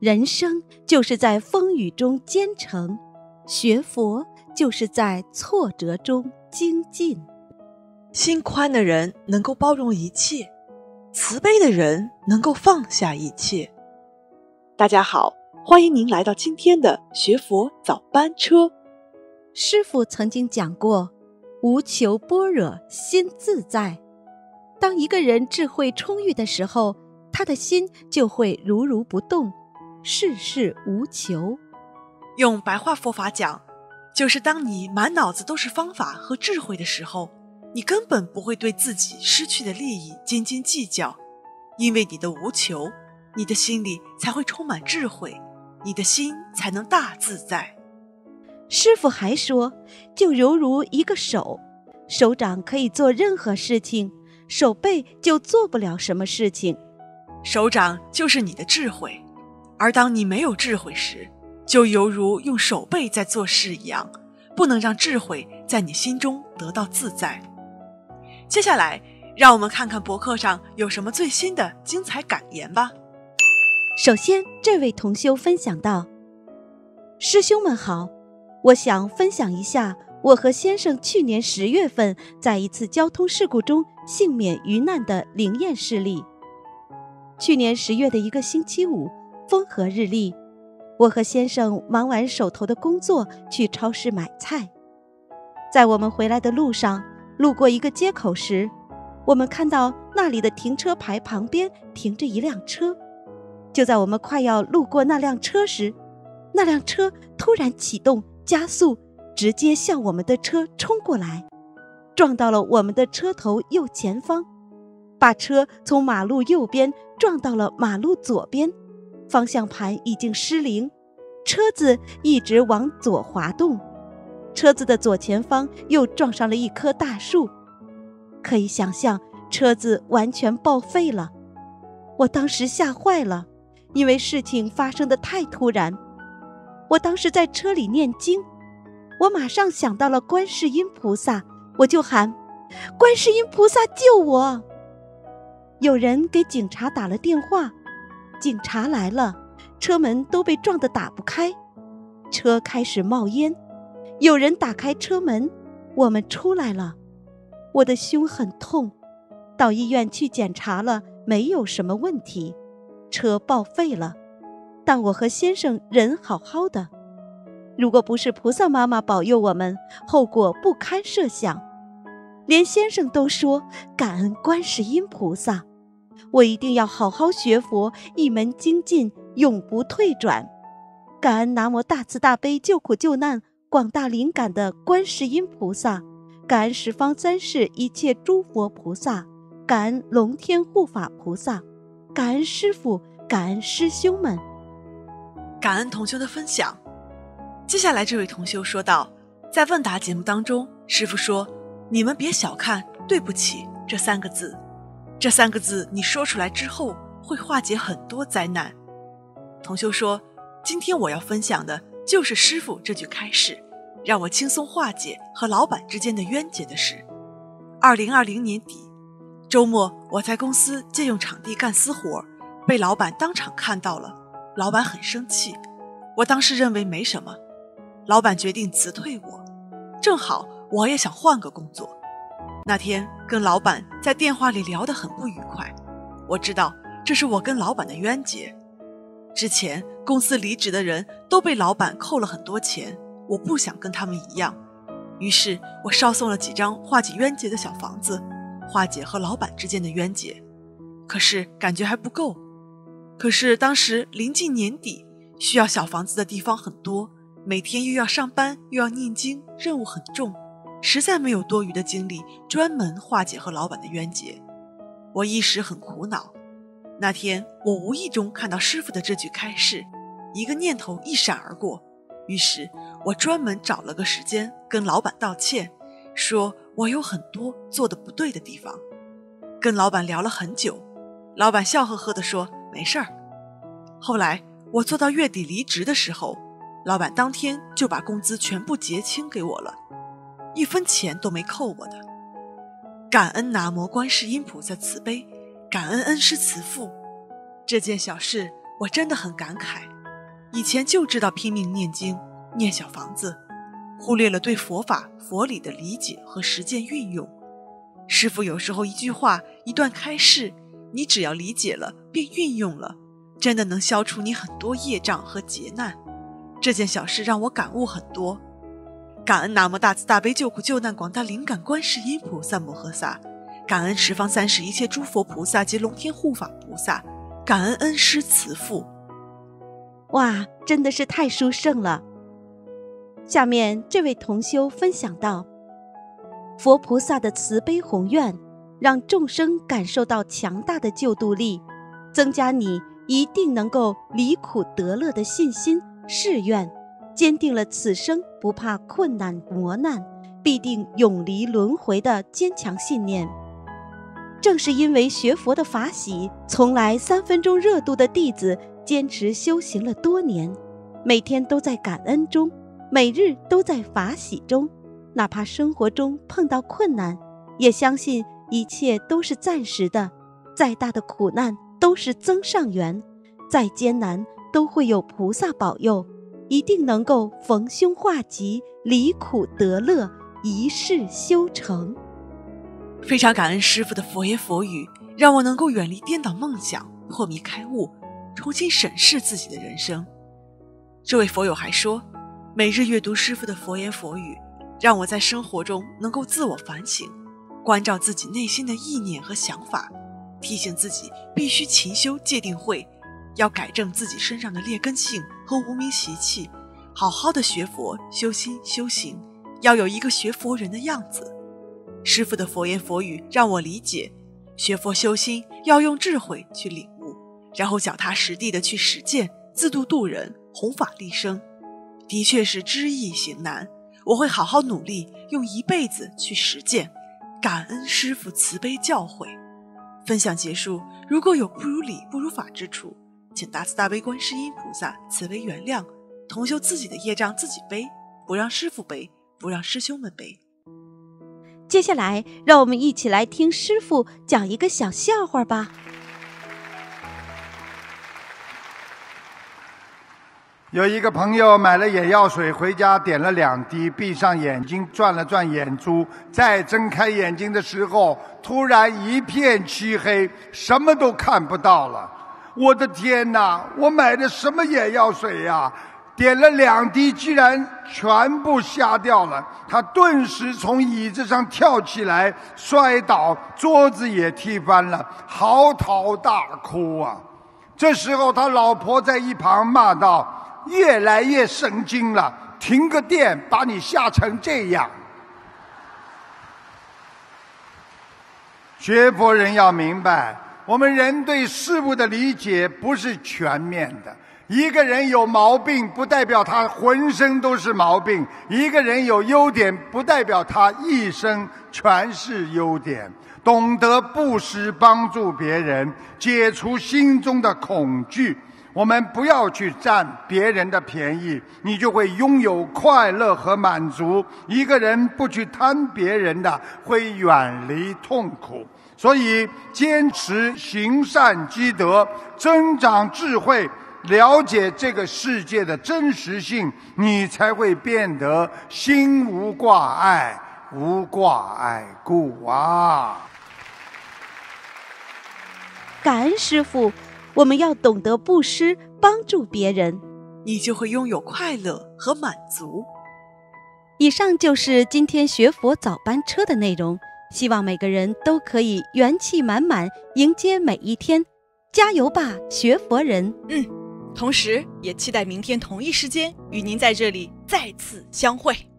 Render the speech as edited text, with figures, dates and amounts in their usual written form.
人生就是在风雨中兼程，学佛就是在挫折中精进。 心宽的人能够包容一切，慈悲的人能够放下一切。大家好，欢迎您来到今天的学佛早班车。 师父曾经讲过，无求般若心自在。当一个人智慧充裕的时候，他的心就会如如不动，事事无求。 用白话佛法讲，就是当你满脑子都是方法和智慧的时候，你根本不会对自己失去的利益斤斤计较，因为你的无求，你的心里才会充满智慧，你的心才能大自在。 师父还说，就犹如一个手掌可以做任何事情，手背就做不了什么事情。 手掌就是你的智慧，而当你没有智慧时，就犹如用手背在做事一样，不能让智慧在你心中得到自在。接下来，让我们看看博客上有什么最新的精彩感言吧。 首先，这位同修分享到：师兄们好，我想分享一下我和先生去年10月份在一次交通事故中幸免于难的灵验事例。去年10月的一个星期五，风和日丽，我和先生忙完手头的工作，去超市买菜。在我们回来的路上，路过一个街口时，我们看到那里的停车牌旁边停着一辆车。就在我们快要路过那辆车时，那辆车突然启动加速，直接向我们的车冲过来，撞到了我们的车头右前方，把车从马路右边撞到了马路左边，方向盘已经失灵，车子一直往左滑动，车子的左前方又撞上了一棵大树，可以想象车子完全报废了。我当时吓坏了，因为事情发生得太突然。我当时在车里念经，我马上想到了观世音菩萨，我就喊：观世音菩萨救我！有人给警察打了电话，警察来了，车门都被撞得打不开，车开始冒烟，有人打开车门，我们出来了。我的胸很痛，到医院去检查了，没有什么问题，车报废了，但我和先生人好好的。如果不是菩萨妈妈保佑我们，后果不堪设想。连先生都说感恩观世音菩萨，我一定要好好学佛，一门精进，永不退转。感恩南无大慈大悲救苦救难广大灵感的观世音菩萨，感恩十方三世一切诸佛菩萨，感恩龙天护法菩萨，感恩师父，感恩师兄们。 感恩同修的分享。接下来这位同修说道，在问答节目当中，师父说，你们别小看对不起这3个字，这3个字你说出来之后会化解很多灾难。同修说，今天我要分享的就是师父这句开示，让我轻松化解和老板之间的冤结的事。2020年底周末，我在公司借用场地干私活，被老板当场看到了，老板很生气。我当时认为没什么，老板决定辞退我，正好我也想换个工作。那天跟老板在电话里聊得很不愉快，我知道这是我跟老板的冤结。之前公司离职的人都被老板扣了很多钱，我不想跟他们一样，于是我捎送了几张化解冤结的小房子，化解和老板之间的冤结。可是感觉还不够，可是当时临近年底，需要小房子的地方很多，每天又要上班又要念经，任务很重，实在没有多余的精力专门化解和老板的冤结。我一时很苦恼。那天我无意中看到师父的这句开示，一个念头一闪而过，于是我专门找了个时间跟老板道歉，说我有很多做的不对的地方。跟老板聊了很久，老板笑呵呵地说没事儿。后来我做到月底离职的时候，老板当天就把工资全部结清给我了，1分钱都没扣我的。感恩南无观世音菩萨慈悲，感恩恩师慈父。这件小事我真的很感慨， 以前就知道拼命念经、念小房子，忽略了对佛法、佛理的理解和实践运用。师父有时候一句话、一段开示，你只要理解了便运用了，真的能消除你很多业障和劫难。这件小事让我感悟很多。感恩南无大慈大悲救苦救难广大灵感观世音菩萨摩诃萨，感恩十方三世一切诸佛菩萨及龙天护法菩萨，感恩恩师慈父。 哇，真的是太殊胜了。下面这位同修分享到，佛菩萨的慈悲宏愿让众生感受到强大的救度力，增加你一定能够离苦得乐的信心誓愿，坚定了此生不怕困难磨难，必定永离轮回的坚强信念。正是因为学佛的法喜，从来3分钟热度的弟子坚持修行了多年，每天都在感恩中，每日都在法喜中，哪怕生活中碰到困难，也相信一切都是暂时的，再大的苦难都是增上缘，再艰难都会有菩萨保佑，一定能够逢凶化吉，离苦得乐，一世修成。 非常感恩师父的佛言佛语，让我能够远离颠倒梦想，破迷开悟，重新审视自己的人生。这位佛友还说，每日阅读师父的佛言佛语，让我在生活中能够自我反省，关照自己内心的意念和想法，提醒自己必须勤修戒定慧，要改正自己身上的劣根性和无明习气，好好的学佛修心修行，要有一个学佛人的样子。师父的佛言佛语让我理解，学佛修心要用智慧去领悟，然后脚踏实地的去实践，自度度人，弘法利生。的确是知易行难，我会好好努力，用一辈子去实践。感恩师父慈悲教诲。分享结束，如果有不如理不如法之处，请大慈大悲观世音菩萨慈悲原谅，同修自己的业障自己背，不让师父背，不让师兄们背。 接下来让我们一起来听师父讲一个小笑话吧。 有一个朋友买了眼药水回家，点了2滴，闭上眼睛转了转眼珠，再睁开眼睛的时候，突然一片漆黑，什么都看不到了。我的天哪，我买的什么眼药水呀？点了2滴，居然全部瞎掉了。他顿时从椅子上跳起来，摔倒，桌子也踢翻了，嚎啕大哭啊！这时候他老婆在一旁骂道：越来越神经了，停个电把你吓成这样。学佛人要明白，我们人对事物的理解不是全面的。一个人有毛病不代表他浑身都是毛病，一个人有优点不代表他一生全是优点。懂得布施帮助别人，解除心中的恐惧，我们不要去占别人的便宜，你就会拥有快乐和满足。一个人不去贪别人的，会远离痛苦。所以坚持行善积德，增长智慧，了解这个世界的真实性，你才会变得心无挂碍，无挂碍故啊！ 感恩师父，我们要懂得布施，帮助别人， 你就会拥有快乐和满足。 以上就是今天学佛早班车的内容，希望每个人都可以元气满满，迎接每一天。加油吧，学佛人！ 同时也期待明天同一时间与您在这里再次相会。